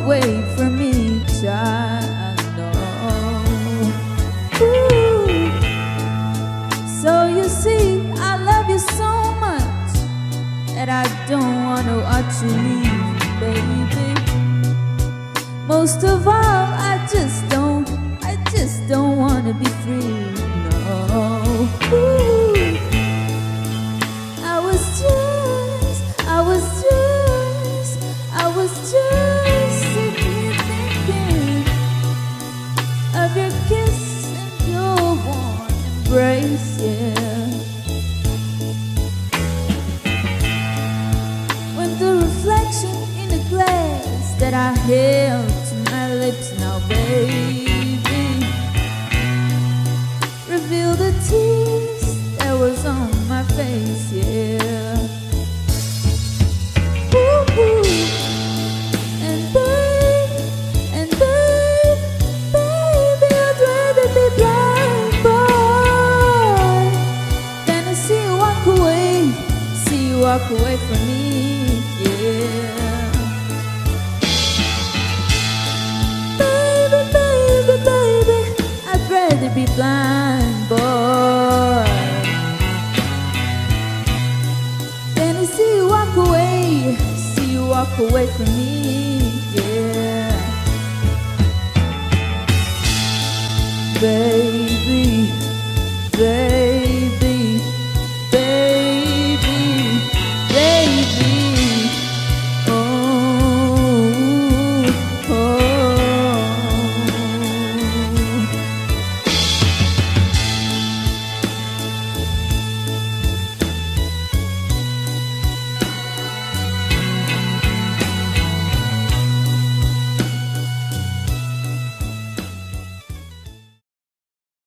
away from each other. Ooh. So you see, I love you so much that I don't want to watch you leave, baby. Most of all, I just don't want to be free, no. Ooh. I was just sitting thinking of your kiss and your warm embrace, yeah. When the reflection in the glass that I held to my lips now, baby, revealed the tears that was on my face, yeah. Walk away from me, yeah. Baby, baby, baby, I'd rather be blind, boy, than to see you walk away from me, yeah. Baby.